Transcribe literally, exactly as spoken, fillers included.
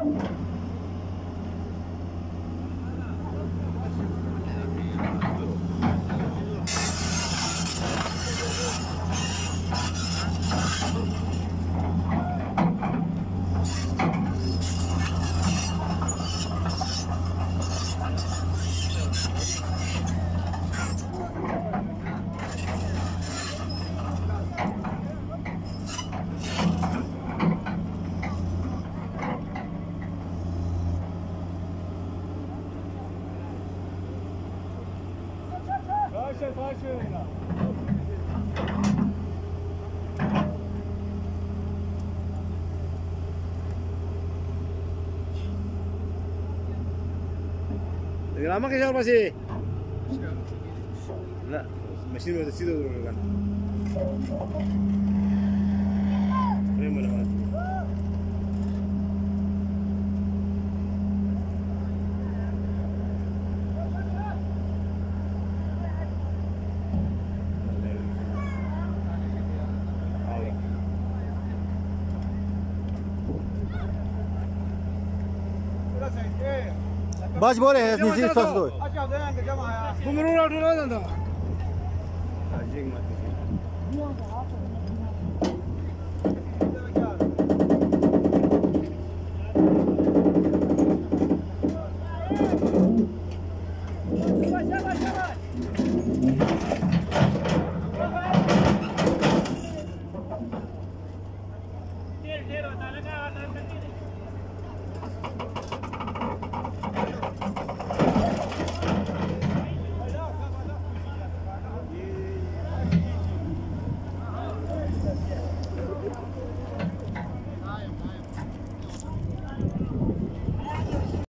Lama ke siapa sih? Nah, mesin udah situ dulu kan. Ini mana mana? बस बोले हैं नीचे फंस दो Bumurul udah udah dah. Anjing mati.